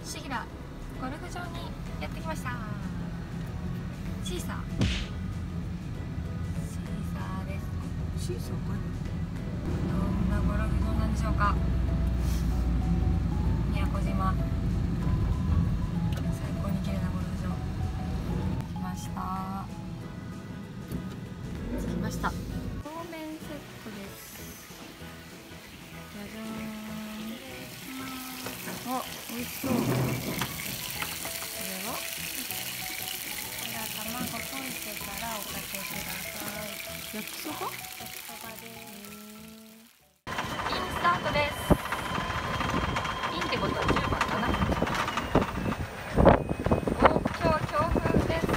シギラゴルフ場にやってきました。シーサーです。 シーサーかい。 どんなゴルフ場なんでしょうか。宮古島、最高に綺麗なゴルフ場来ました。着きました。そうめんセットです。じゃじゃーん。あ、美味しそう。これは卵溶いてからおかけください。 焼きそば？ 焼きそばです。インスタートです。インってことは10番かな。お、今日は強風です。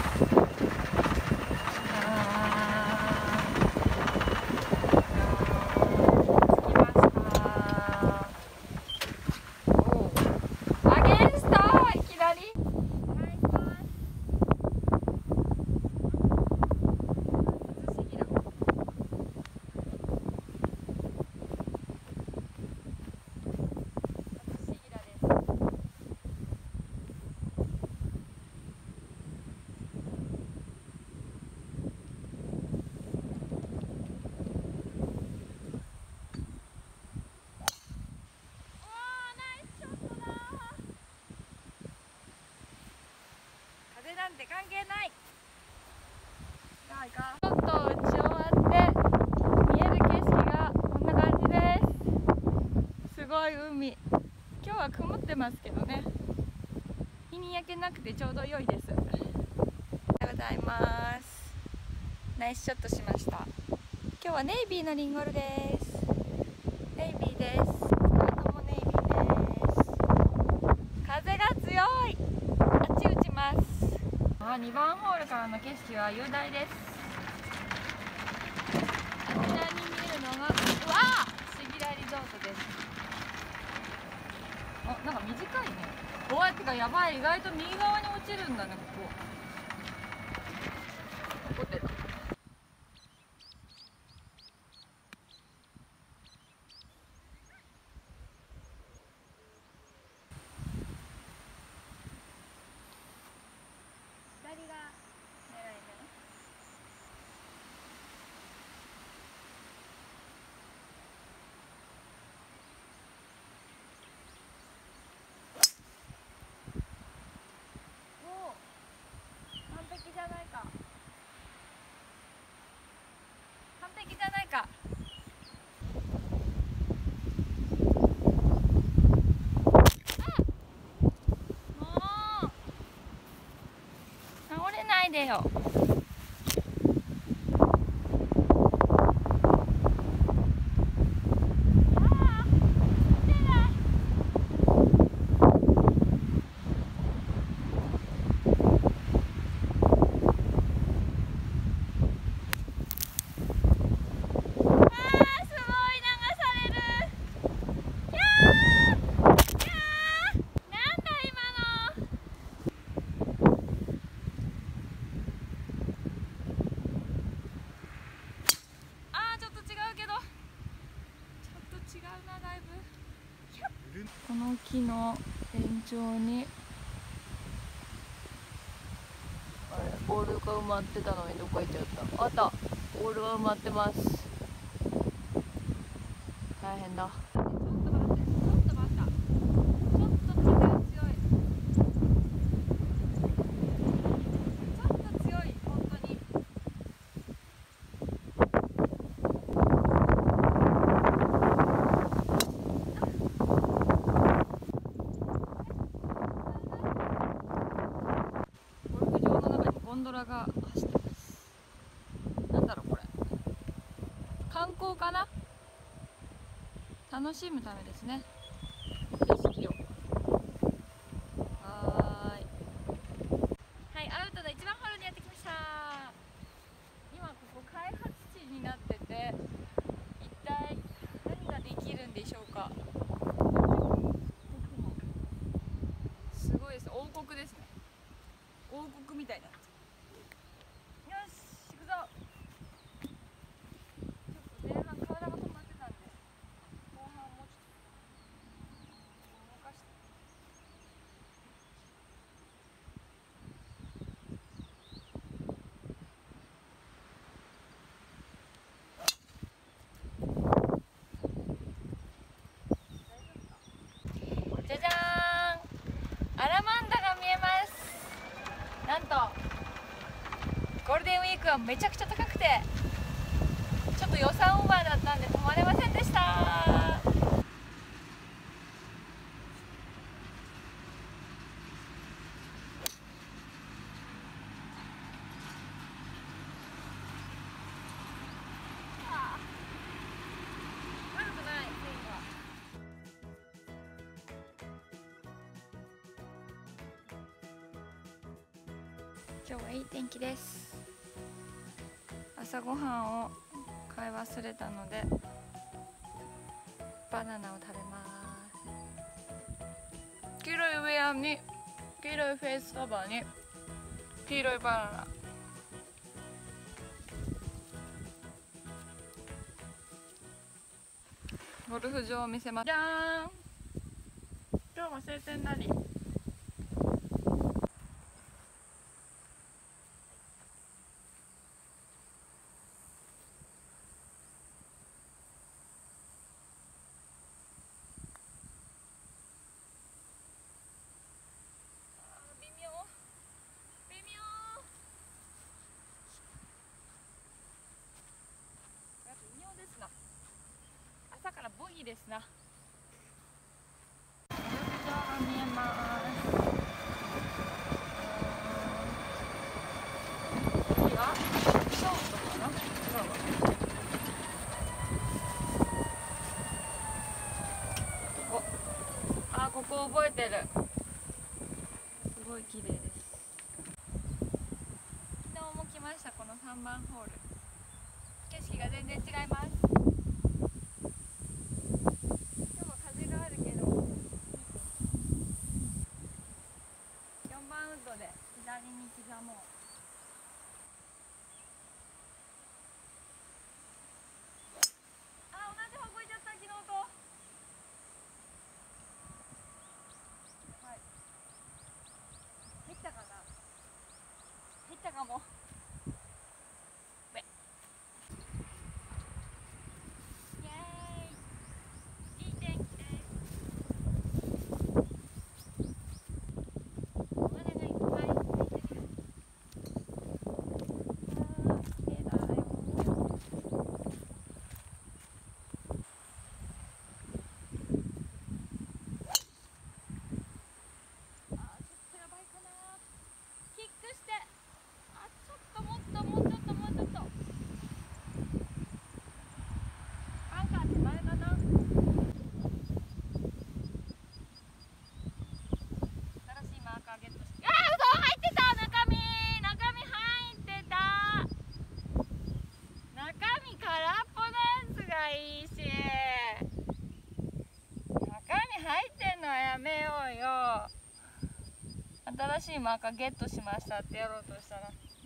着きました。お、アゲンストいきなり。風なんて関係ない。ちょっと打ち終わって見える景色がこんな感じです。すごい海。今日は曇ってますけどね、日に焼けなくてちょうど良いです。おはようございます。ナイスショットしました。今日はネイビーのリンゴルです。ネイビーです。スタートもネイビーです。風が強い。あっち打ちます。2番ホールからの景色は雄大です。あちらに見えるのが、うわー、シギラリゾートです。あ、なんか短いね。おい、てかやばい、意外と右側に落ちるんだね、ここ。残ってた。左が狙い目。完璧じゃないか。完璧じゃないか。もう倒れないでよ。この木の延長にボールが埋まってたのにどこ行っちゃった。あった、ボールは埋まってます。大変だ。ちょっと待って、ちょっと待った。ちょっと風が強い。ちょっと強い、本当に。ゴンドラが走ってます。なんだろうこれ。観光かな。楽しむためですね。景色を。はい、アウトの1番ホールにやってきました。今ここ開発地になってて、一体何ができるんでしょうか。すごいです。王国ですね。王国みたいになってる。よし、行くぞ。ちょっと前半体が止まってたんで、後半もうちょっと動かして。 がめちゃくちゃ高くてちょっと予算オーバーだったんで泊まれませんでした。今日はいい天気です。朝ごはんを買い忘れたのでバナナを食べます。黄色いウェアに黄色いフェイスカバーに黄色いバナナ。ゴルフ場を見せます。じゃーん。今日も晴天なり。朝からボギーですな。ゴルフ場が見えます。次はショートかな。ここ覚えてる。すごい綺麗です。昨日も来ました。この3番ホール。景色が全然違います。で左に刻もう。同じ方向行っちゃった。昨日と入ったかな。入ったかも。イエーイ、いい天気です。新しいマーカーゲットしましたってやろうとしたら